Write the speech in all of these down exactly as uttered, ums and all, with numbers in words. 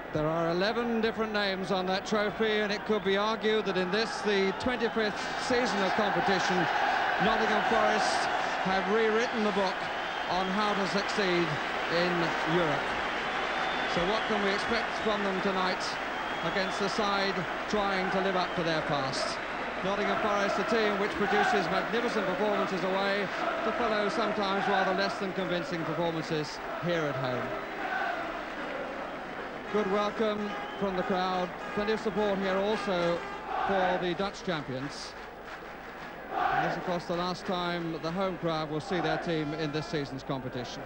There are eleven different names on that trophy, and it could be argued that in this, the twenty-fifth season of competition, Nottingham Forest have rewritten the book on how to succeed in Europe. So what can we expect from them tonight against the side trying to live up to their past? Nottingham Forest, a team which produces magnificent performances away, to follow sometimes rather less than convincing performances here at home. Good welcome from the crowd, plenty of support here also for the Dutch champions. And this, of course, the last time the home crowd will see their team in this season's competition.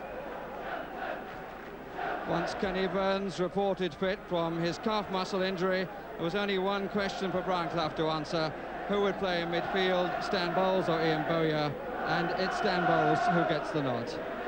Once Kenny Burns reported fit from his calf muscle injury, there was only one question for Brian Clough to answer: who would play in midfield, Stan Bowles or Ian Bowyer? And it's Stan Bowles who gets the nod.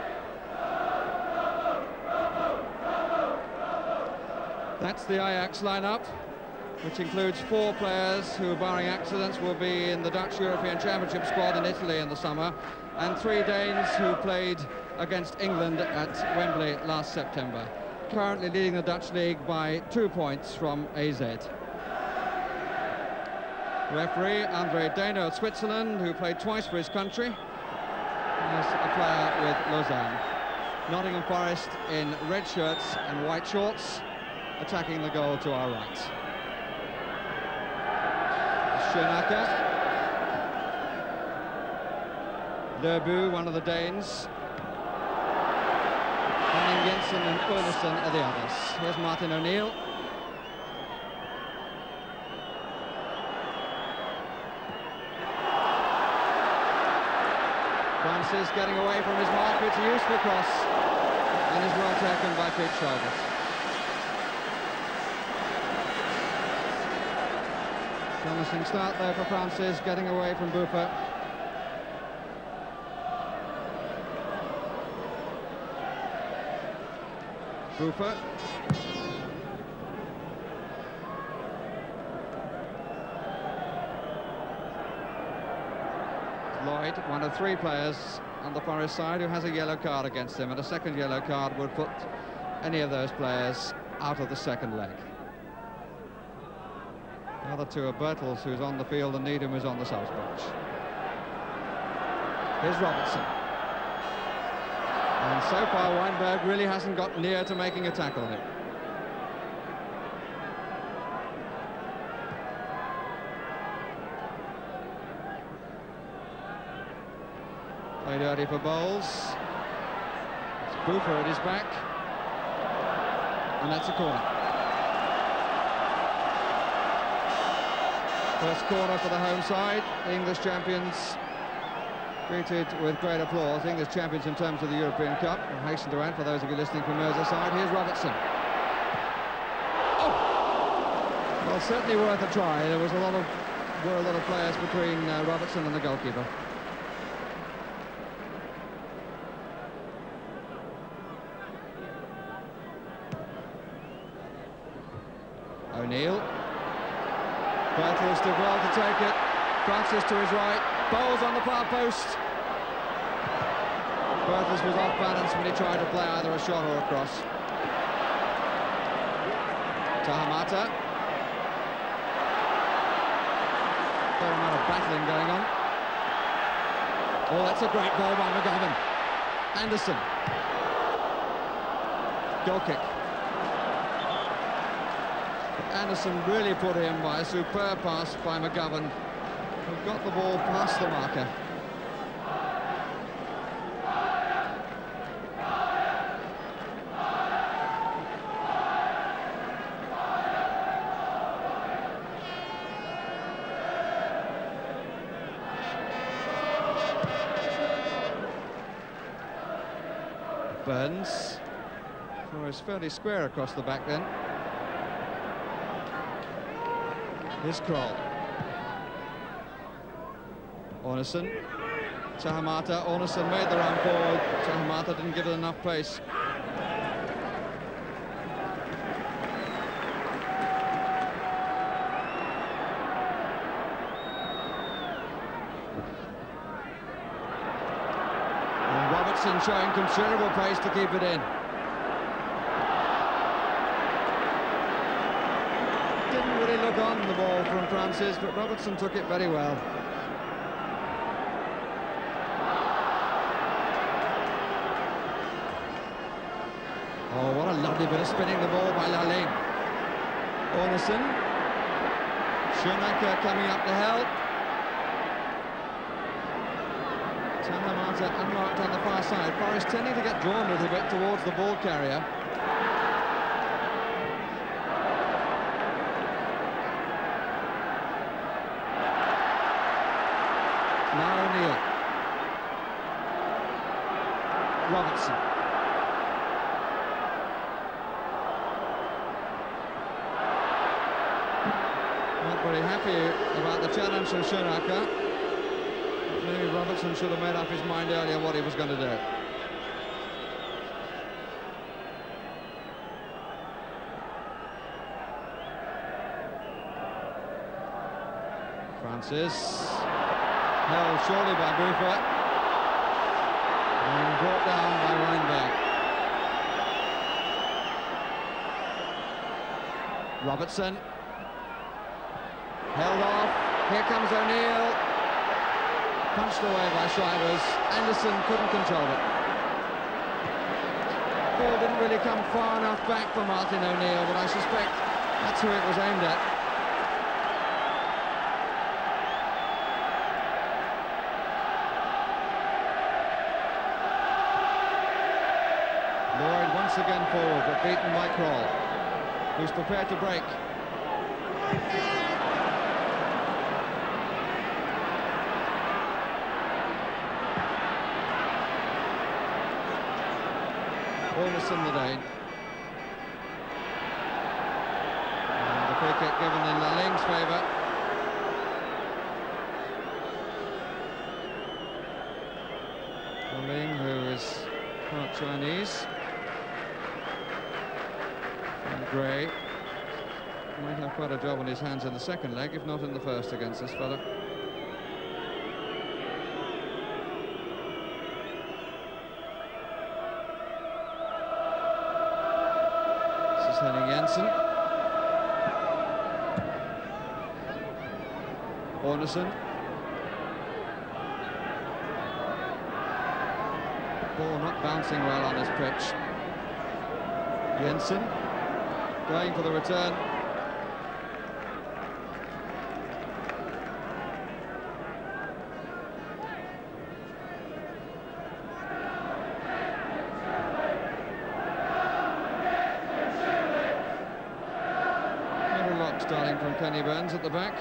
That's the Ajax lineup, which includes four players who, barring accidents, will be in the Dutch European Championship squad in Italy in the summer, and three Danes who played against England at Wembley last September. Currently leading the Dutch league by two points from A Z. Referee Andre Dano of Switzerland, who played twice for his country, as a player with Lausanne. Nottingham Forest in red shirts and white shorts, attacking the goal to our right. Schoenacker. Lerbu, one of the Danes. And Jensen and Ernison are the others. Here's Martin O'Neill. Francis getting away from his mark. It's a useful cross and is well taken by Pete Shalders. Promising start there for Francis, getting away from Buffon. Buffon. Lloyd, one of three players on the Forest side who has a yellow card against him, and a second yellow card would put any of those players out of the second leg. The other two are Bertels, who's on the field, and Needham, who's on the subs bench. Here's Robertson. And so far, Weinberg really hasn't got near to making a tackle on it. Play dirty for Bowles. It's Buffon at his back. And that's a corner. First corner for the home side. The English champions greeted with great applause. English champions in terms of the European Cup. I hasten to add, for those of you listening from Merseyside, here's Robertson. Oh! Well, certainly worth a try. There was a lot of, were a lot of players between uh, Robertson and the goalkeeper. O'Neill. Bertels did well to take it. Francis to his right. Bowles on the far post. Bertels was off balance when he tried to play either a shot or a cross. Tahamata. Fair amount of battling going on. Oh, that's a great ball by McGovern. Anderson. Goal kick. Anderson really put in by a superb pass by McGovern, who got the ball past the marker. Burns. So it's fairly square across the back then. Here's Kroll. Ornison. Tahamata. Ornison made the run forward. Tahamata didn't give it enough pace. And Robertson showing considerable pace to keep it in. didn't really look on the ball from Francis, but Robertson took it very well. Oh, what a lovely bit of spinning the ball by Lalling. Ornason. Schoenacker coming up to help. Tanamata unmarked on the far side. Forest tending to get drawn a little bit towards the ball carrier. Now O'Neill. Robertson. Not very happy about the challenge from Schoenacker. Maybe Robertson should have made up his mind earlier what he was going to do. Francis. Held surely by Buford. And brought down by Weinberg. Robertson. Held off. Here comes O'Neill. Punched away by Shivers. Anderson couldn't control it. Ball didn't really come far enough back for Martin O'Neill, but I suspect that's who it was aimed at. Lloyd once again forward, but beaten by Kroll, who's prepared to break. Ornason the Dane. And the free kick given in Lalling's favour. Lalling, who is part Chinese. And Gray might have quite a job on his hands in the second leg, if not in the first, against this fella. Henning Jensen. Ornason. Ball not bouncing well on his pitch. Jensen going for the return. Starting from Kenny Burns at the back.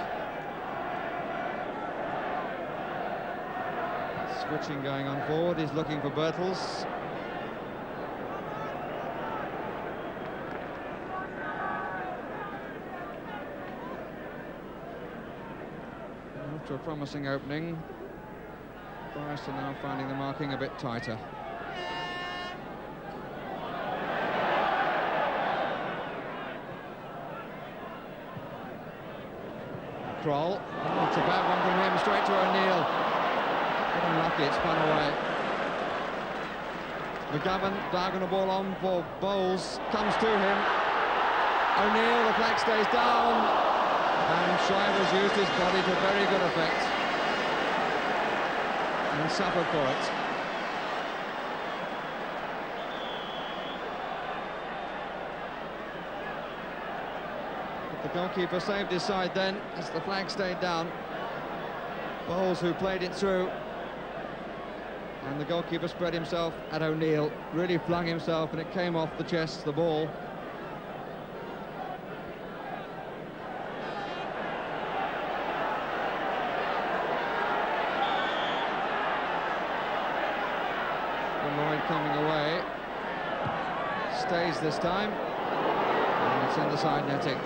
Switching going on forward, he's looking for Birtles. After a promising opening, Forest are now finding the marking a bit tighter. Kroll. Oh, it's a bad one from him, straight to O'Neill. But unlucky, it's spun away. McGovern, diagonal ball on for Bowles, comes to him. O'Neill, the flag stays down. And Shivers used his body to very good effect. And suffered for it. The goalkeeper saved his side then, as the flag stayed down. Bowles, who played it through. And the goalkeeper spread himself at O'Neill, really flung himself, and it came off the chest, the ball. Lloyd coming away. Stays this time. And it's in the side netting.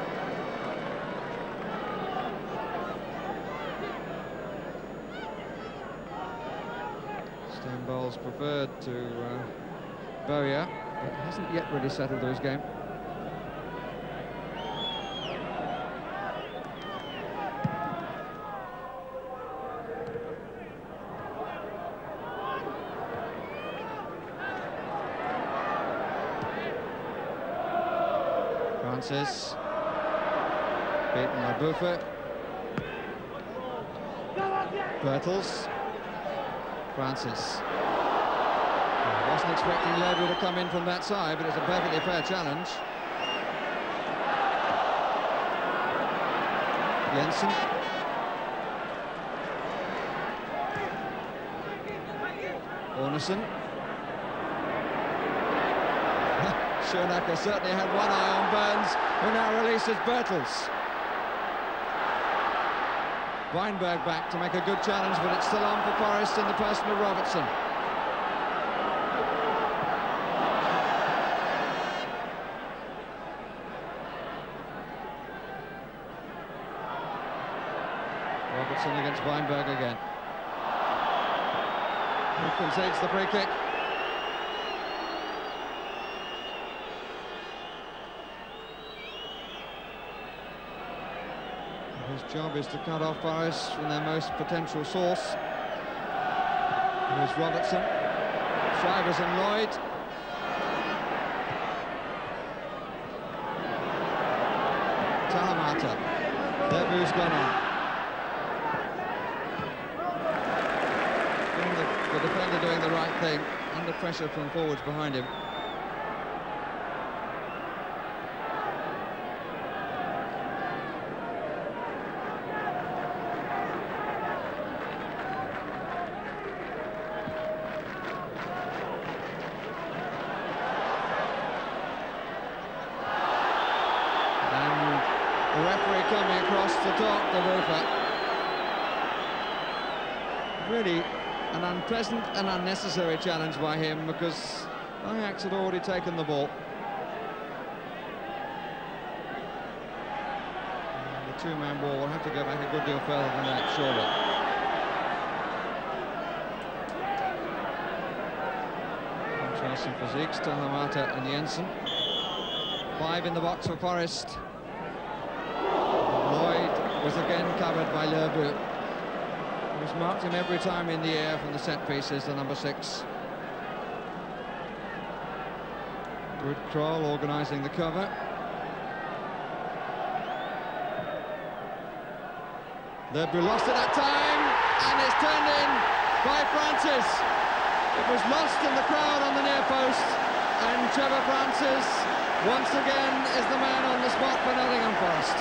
Bowles preferred to uh, Bowyer, but hasn't yet really settled to his game. Francis. Beaten by Buffet. Bertels. Francis. I wasn't expecting Lerbu to come in from that side, but it's a perfectly fair challenge. Jensen. Ornason. Schoenacker certainly had one eye on Burns, who now releases Bertels. Weinberg back to make a good challenge, but it's still on for Forest in the person of Robertson. Robertson against Weinberg again. Who concedes the free kick? His job is to cut off Forest from their most potential source. Here's Robertson, Shivers and Lloyd. Tahamata. Lerbu's gone on. The, the defender doing the right thing, under pressure from forwards behind him. The referee coming across to talk to Rufa. Really an unpleasant and unnecessary challenge by him, because Ajax had already taken the ball. And the two-man ball will have to go back a good deal further than that, surely. Interesting physiques, Tahamata and Jensen. Five in the box for Forest. Was again covered by Lerbu. He was marked him every time in the air from the set pieces, the number six. Good Kroll organising the cover. Lerbu lost it that time, and it's turned in by Francis. It was lost in the crowd on the near post, and Trevor Francis once again is the man on the spot for Nottingham Forest.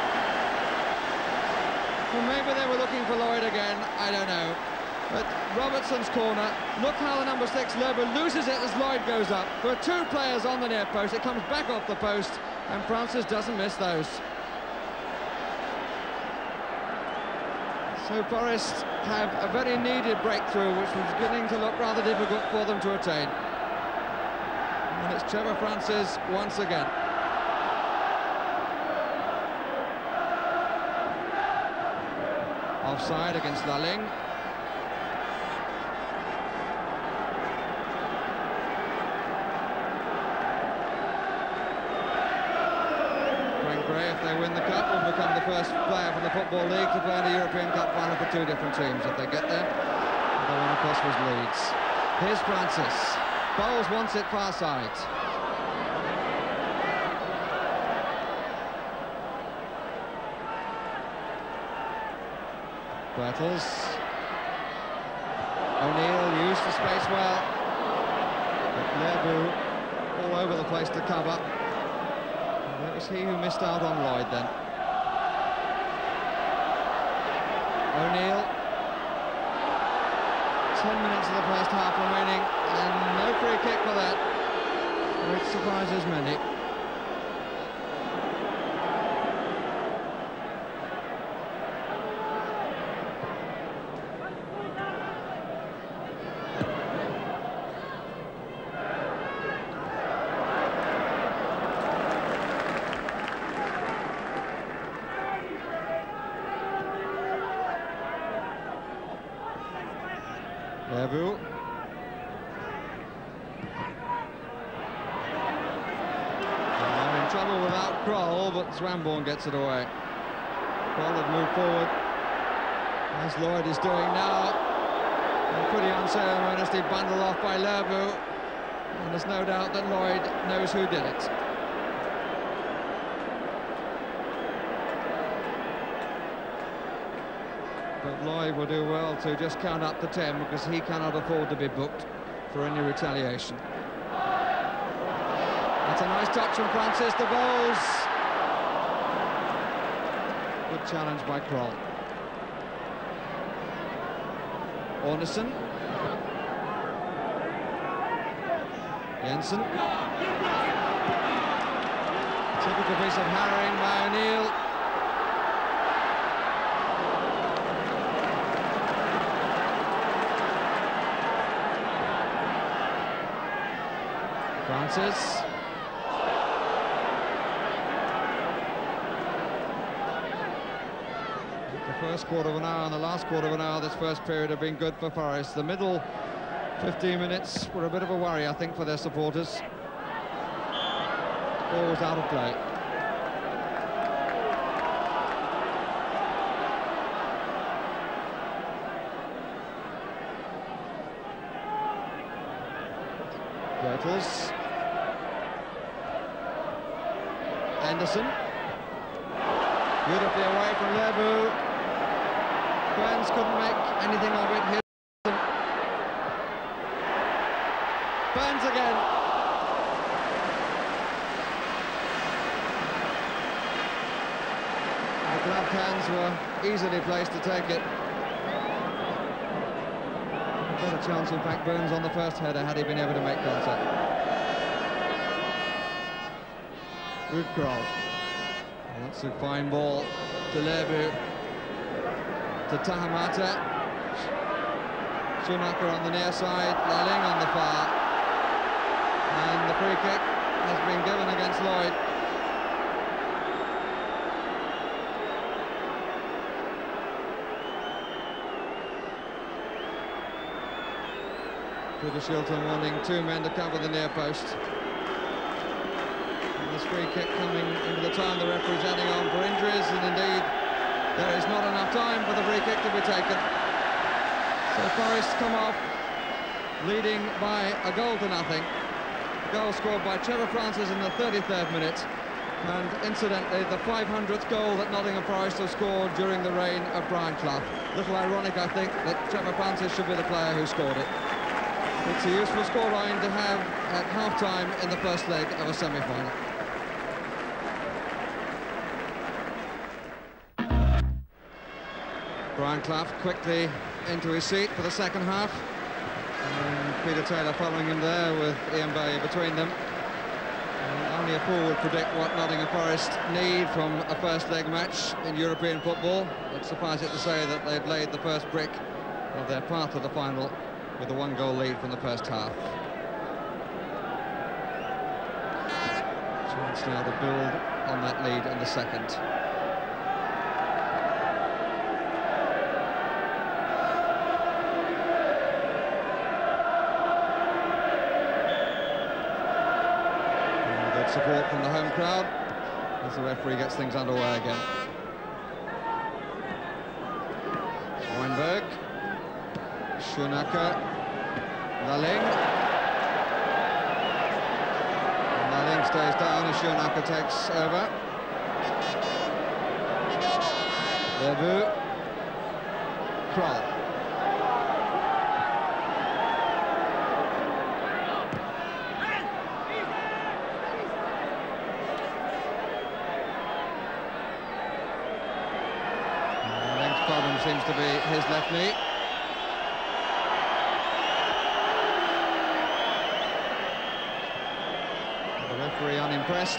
Well, maybe they were looking for Lloyd again, I don't know. But Robertson's corner, look how the number six, Lerbu, loses it as Lloyd goes up. There are two players on the near post, it comes back off the post, and Francis doesn't miss those. So Forest have a very needed breakthrough, which was beginning to look rather difficult for them to attain. And it's Trevor Francis once again. Offside against Lalling. Frank Gray, if they win the cup, will become the first player from the Football League to play in a European Cup final for two different teams if they get there. The one, of course, was Leeds. Here's Francis. Bowles wants it far side. Bertels. O'Neill used the space well. But Lerbu all over the place to cover. And it was he who missed out on Lloyd then. O'Neill. Ten minutes of the first half remaining, and no free kick for that, which surprises many. Lerbu. I'm in trouble without Kroll, but Swamborn gets it away. Kroll had moved forward, as Lloyd is doing now. And pretty unceremoniously bundled off by Lerbu, and there's no doubt that Lloyd knows who did it. But Lloyd will do well to just count up to ten, because he cannot afford to be booked for any retaliation. That's a nice touch from Francis, the bowls. Good challenge by Kroll. Ornison. Jensen. Typical piece of harrowing by O'Neill. Francis. The first quarter of an hour and the last quarter of an hour this first period have been good for Forest. The middle fifteen minutes were a bit of a worry, I think, for their supporters. Ball was out of play. Bertels. Anderson. Beautifully away from Lebu. Burns couldn't make anything of it. Here. Burns again. The gloved hands were easily placed to take it. A better chance, in fact, Burns on the first header had he been able to make contact. Ruud Krol. That's a fine ball to Lebu. To Tahamata. Schumacher on the near side, Lalling on the far. And the free kick has been given against Lloyd. Peter Shilton wanting two men to cover the near post. And this free kick coming into the time the referee's adding on for injuries, and indeed there is not enough time for the free kick to be taken. So Forest come off leading by a goal to nothing. A goal scored by Trevor Francis in the thirty-third minute, and incidentally the five hundredth goal that Nottingham Forest have scored during the reign of Brian Clough. A little ironic, I think, that Trevor Francis should be the player who scored it. It's a useful scoreline to have at half-time in the first leg of a semi-final. Brian Clough quickly into his seat for the second half. And Peter Taylor following him there with Ian Bailey between them. And only a fool would predict what Nottingham Forest need from a first leg match in European football. But suffice it to say that they've laid the first brick of their path to the final with a one-goal lead from the first half. Chance now to build on that lead in the second. Support from the home crowd as the referee gets things underway again. Weinberg, Schumacher, Lalling. Lalling stays down as Schumacher takes over. Lebu, Kroll. Seems to be his left knee. The referee unimpressed.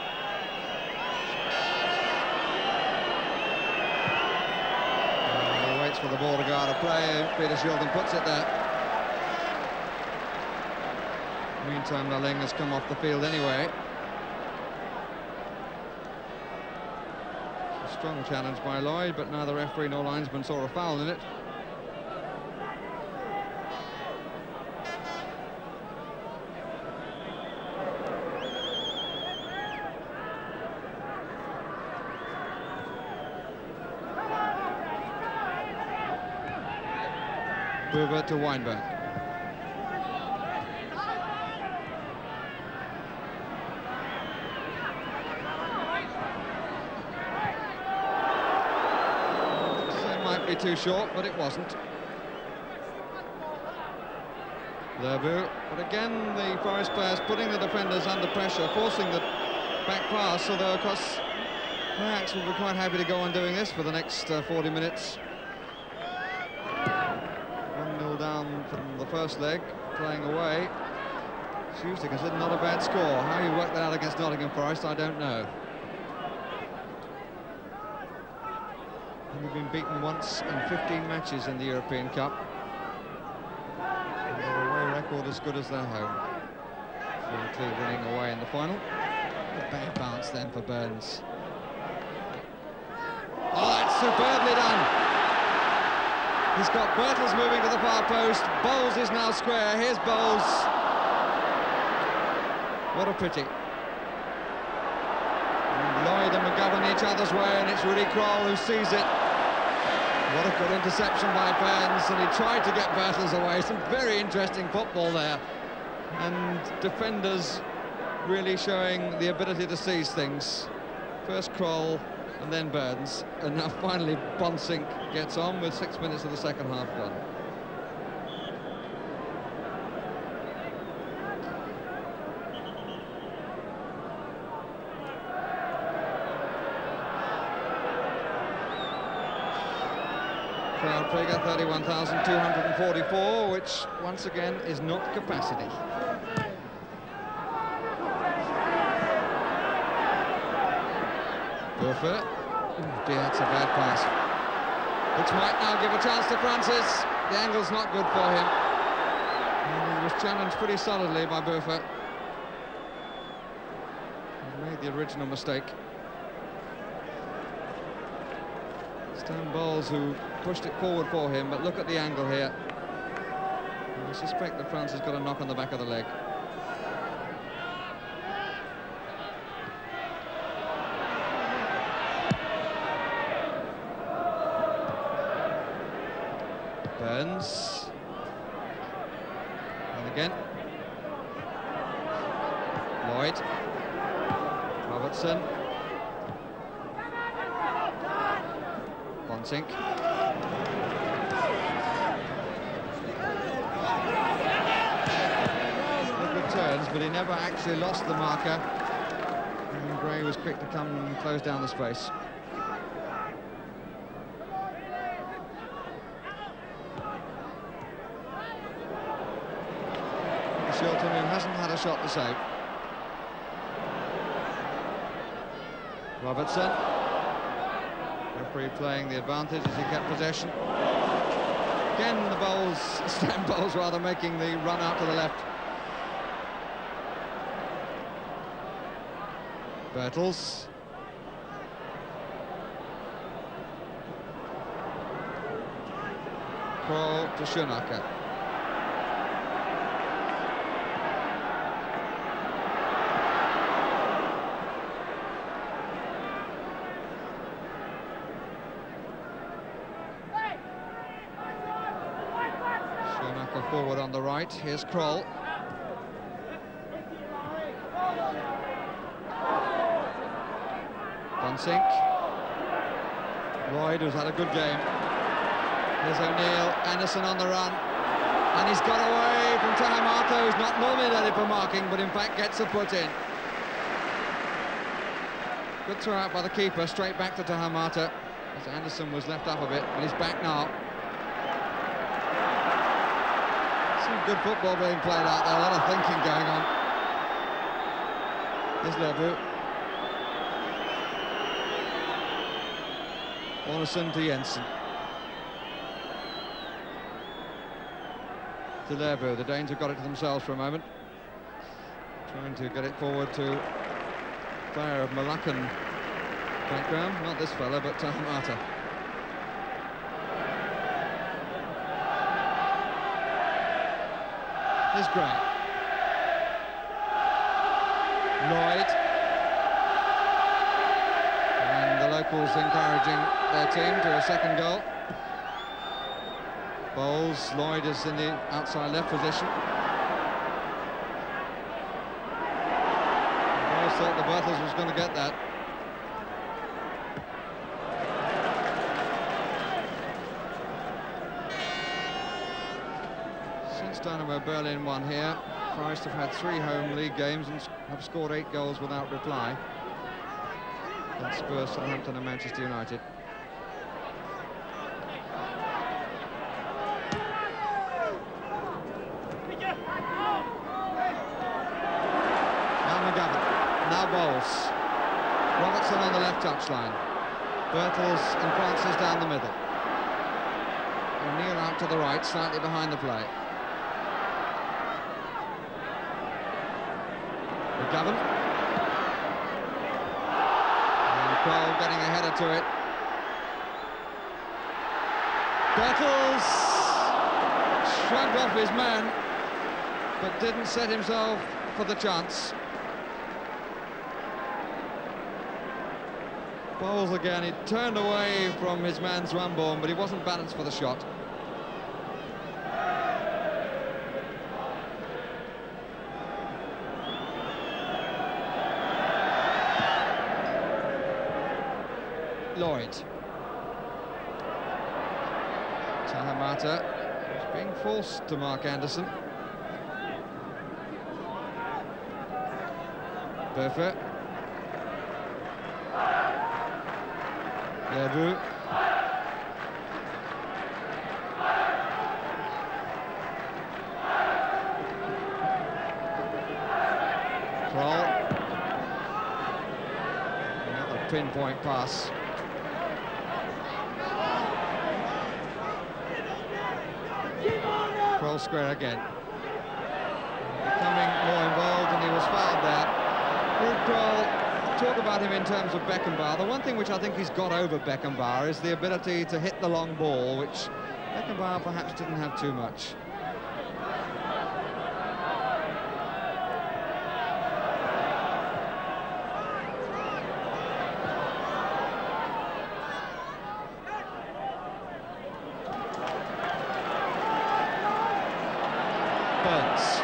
Uh, he waits for the ball to go out of play. Peter Shilton puts it there. Meantime, Lalling has come off the field anyway. Strong challenge by Lloyd, but neither referee nor linesman saw a foul in it. Buber to Weinberg. be too short, but it wasn't. Lerbu, but again the Forest players putting the defenders under pressure, forcing the back pass, although of course Ajax will be quite happy to go on doing this for the next uh, forty minutes. one nil down from the first leg, playing away. It's usually considered not a bad score. How you work that out against Nottingham Forest, I don't know. And we've been beaten once in fifteen matches in the European Cup. And their away record as good as their home. So include winning away in the final. A bad bounce then for Burns. Oh, that's superbly done. He's got Birtles moving to the far post. Bowles is now square. Here's Bowles. What a pity. And Lloyd and McGovern each other's way, and it's Rudy Kroll who sees it. What a good interception by Burns, and he tried to get Birtles away. Some very interesting football there. And defenders really showing the ability to seize things. First Kroll, and then Burns, and now finally Bonsink gets on with six minutes of the second half gone. Crowd figure thirty-one thousand two hundred forty-four, which once again is not capacity. Burfoot. Oh dear, that's a bad pass. Which might now give a chance to Francis. The angle's not good for him. And he was challenged pretty solidly by Burfoot. He made the original mistake. Stan Bowles who pushed it forward for him, but look at the angle here. I suspect that Francis got a knock on the back of the leg. Burns. And again. Lloyd. Robertson. Bonsink. Good turns, but he never actually lost the marker. And Gray was quick to come and close down the space. Shilton, who hasn't had a shot to save. Robertson. Referee playing the advantage as he kept possession. Again, the Bowles, Stan Bowles rather, making the run out to the left. Birtles. Kroll to Schoenacker. Forward on the right, here's Kroll. Bonsink. Lloyd, who's had a good game. Here's O'Neill, Anderson on the run. And he's got away from Tahamato, who's not normally ready for marking, but in fact gets a foot in. Good throw out by the keeper, straight back to Tahamato. As Anderson was left up a bit, but he's back now. Good football being played out there, a lot of thinking going on. Here's Lerbu. Ornesen to Jensen. To Lerbu, the Danes have got it to themselves for a moment. Trying to get it forward to a player of Moroccan background, not this fella, but Tahamato. Here's Gray. Lloyd. And the locals encouraging their team to a second goal. Bowles, Lloyd is in the outside left position. Bowles thought the Birtles was going to get that. Since Dynamo Berlin won here, Forest have had three home league games and have scored eight goals without reply. That's Spurs, Southampton and Manchester United. Now McGovern, now Bowles. Robertson on the left touchline. Bertels and Francis down the middle. O'Neill out to the right, slightly behind the play. McGovern. And Kroll getting a header to it. Bertels shrugged off his man, but didn't set himself for the chance. Bowles again, he turned away from his man Zwamborn, but he wasn't balanced for the shot. Lloyd. Tahamata is being forced to mark Anderson. Berfer. Leroux. Kroll. Another pinpoint pass. Kroll square again. Becoming more involved, and he was fouled there. Ruud Kroll, talk about him in terms of Beckenbauer. The one thing which I think he's got over Beckenbauer is the ability to hit the long ball, which Beckenbauer perhaps didn't have too much. Burns.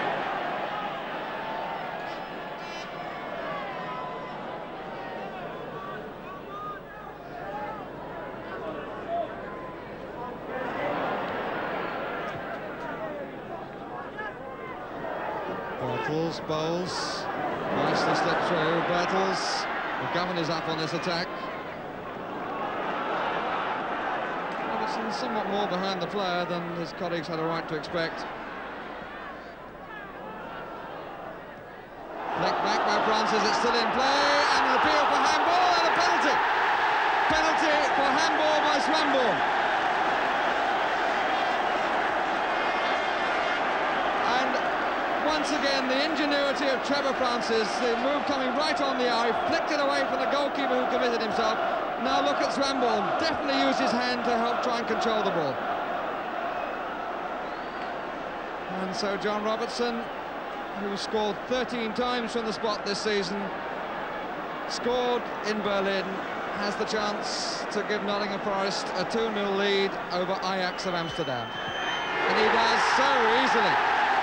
Bertels, Bowles, nicely slipped through. Bertels, McGovern is up on this attack. Robertson somewhat more behind the player than his colleagues had a right to expect. Flicked back by Francis, it's still in play, and an appeal for handball and a penalty. Penalty for handball by Zwamborn. And once again, the ingenuity of Trevor Francis, the move coming right on the eye, flicked it away from the goalkeeper who committed himself. Now look at Zwamborn, definitely used his hand to help try and control the ball. And so John Robertson, who scored thirteen times from the spot this season, scored in Berlin, has the chance to give Nottingham Forest a two nil lead over Ajax of Amsterdam. And he does so easily.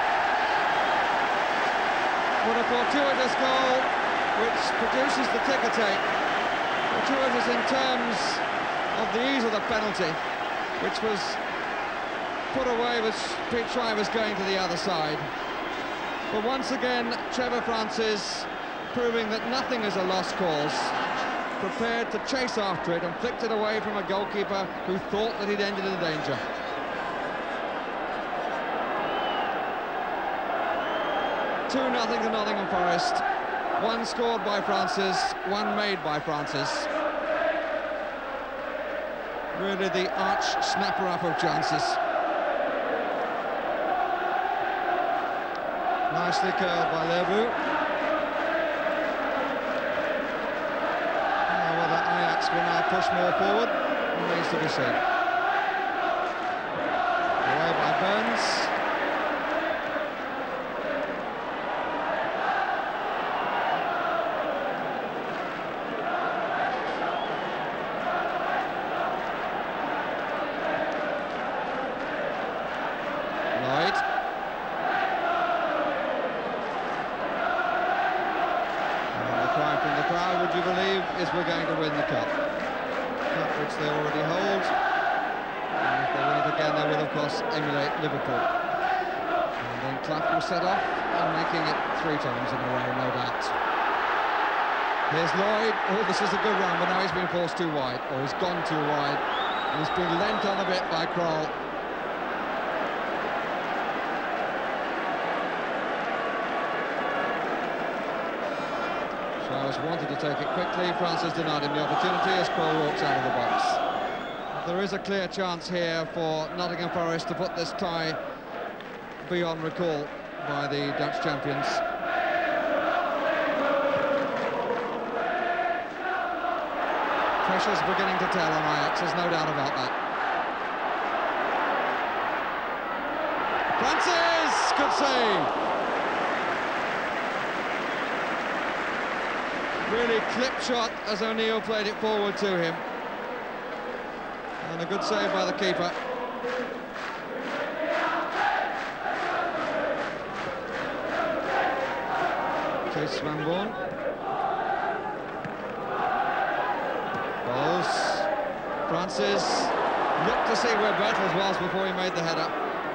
What a fortuitous goal, which produces the ticker tape. Fortuitous in terms of the ease of the penalty, which was put away with Pete Shivers going to the other side. But once again, Trevor Francis proving that nothing is a lost cause, prepared to chase after it and flicked it away from a goalkeeper who thought that he'd ended in danger. two nothing to Nottingham Forest. One scored by Francis, one made by Francis. Really the arch snapper up of chances. Nicely curled by Leroux. Now whether Ajax will now push more forward remains to be seen. Away by Burns. Would you believe is we're going to win the cup? Cup which they already hold, and if they win it again they will of course emulate Liverpool. then Clough will set off, and making it three times in a row, no doubt. Here's Lloyd. Oh, this is a good run, but now he's been forced too wide, or he's gone too wide. He's been lent on a bit by Kroll. Showers wanted to take it quickly. Francis denied him the opportunity as Kroll walks out of the box. There is a clear chance here for Nottingham Forest to put this tie beyond recall by the Dutch champions. Pressure's beginning to tell on Ajax, there's no doubt about that. Francis! Good save! Really clip shot as O'Neill played it forward to him. And a good save by the keeper. Chase Swinburne. Bowles. Francis looked to see where Bertels was before he made the header.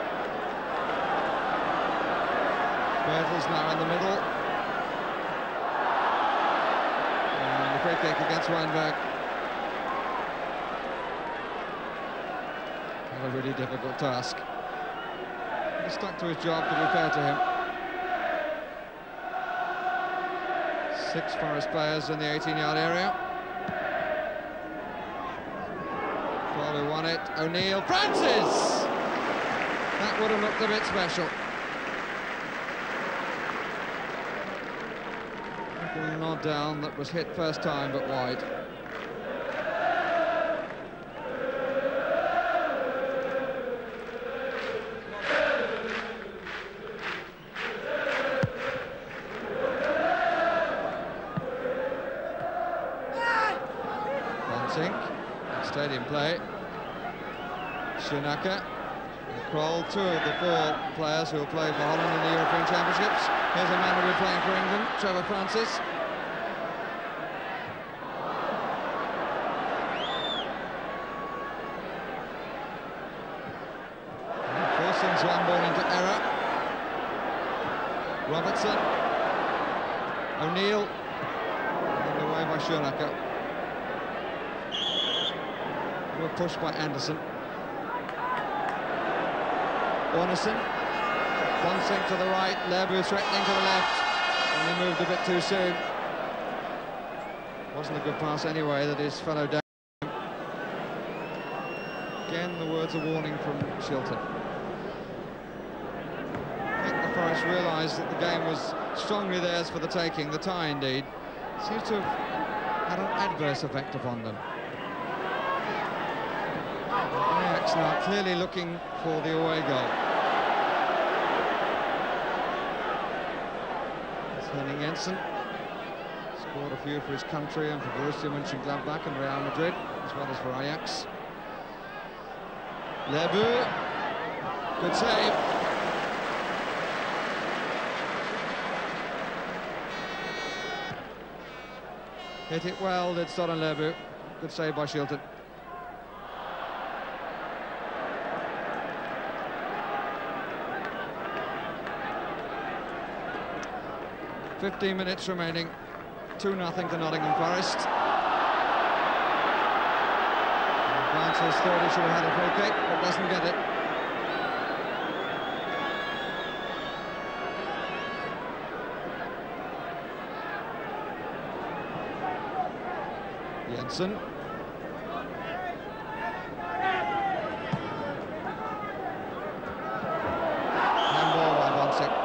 Bertels now in the middle. And the free kick against Weinberg. A really difficult task. He stuck to his job, to be fair to him. Six Forest players in the eighteen-yard area. Crawley won it. O'Neill. Francis! That would have looked a bit special. Little nod down that was hit first time, but wide. Stadium play. Schoenacker, Kroll, two of the four players who will play for Holland in the European Championships. Here's a man who will be playing for England, Trevor Francis. Forcing Swinburne into error. Robertson. O'Neill. And away by Schoenacker. Were pushed by Anderson. Ornison. Bonsink to the right, Lebu threatening to the left, and he moved a bit too soon. Wasn't a good pass anyway that his fellow down. Again, the words of warning from Shilton. I think the Forest realised that the game was strongly theirs for the taking, the tie indeed. Seems to have had an adverse effect upon them. Ajax now clearly looking for the away goal. It's Henning Jensen. Scored a few for his country and for Borussia Mönchengladbach and Real Madrid, as well as for Ajax. Lebu. Good save. Hit it well, did Soren Lebu. Good save by Shilton. fifteen minutes remaining, two nothing to Nottingham Forest. Francis thought he should have had a free kick, but doesn't get it. Jensen. Handball by Bonsink.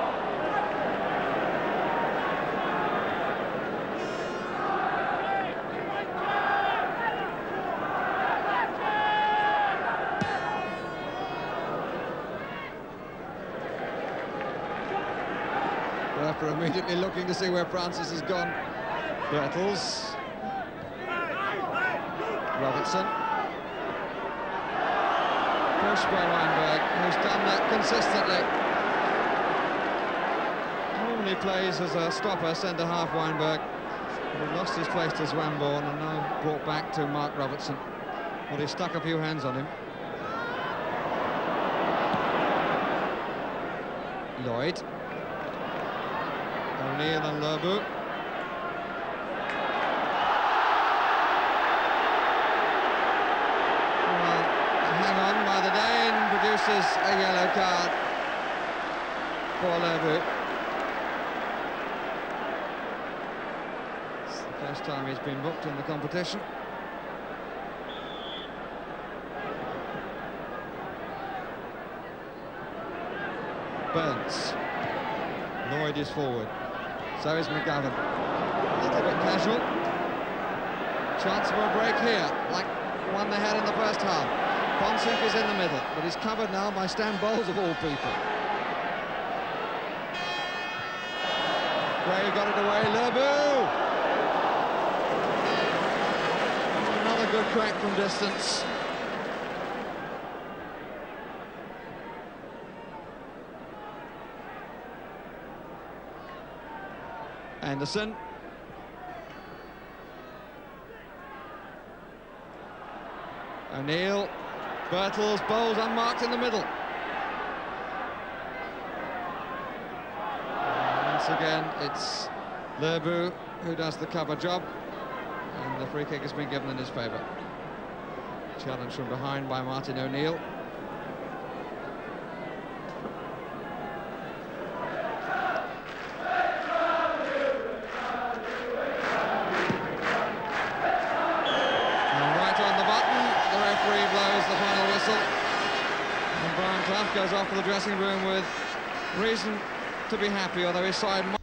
Referee immediately looking to see where Francis has gone. Bertels. Robertson. Pushed by Weinberg, who's done that consistently. Normally plays as a stopper, centre-half Weinberg. But he lost his place to Swinburne and now brought back to Mark Robertson. Well, he stuck a few hands on him. Lloyd. O'Neill and Lerbu. Well, hang on by the Dane produces a yellow card for Lerbu. It's the first time he's been booked in the competition. Burns. Lloyd is forward. So is McGovern. A little bit casual. Chance for a break here, like one they had in the first half. Bonsink is in the middle, but he's covered now by Stan Bowles of all people. Gray got it away. Lerbu! Another good crack from distance. Anderson. O'Neill. Birtles, Bowles unmarked in the middle. And once again, it's Lerbu who does the cover job, and the free kick has been given in his favour. Challenge from behind by Martin O'Neill. Blows the final whistle, and Brian Clough goes off to the dressing room with reason to be happy, although his side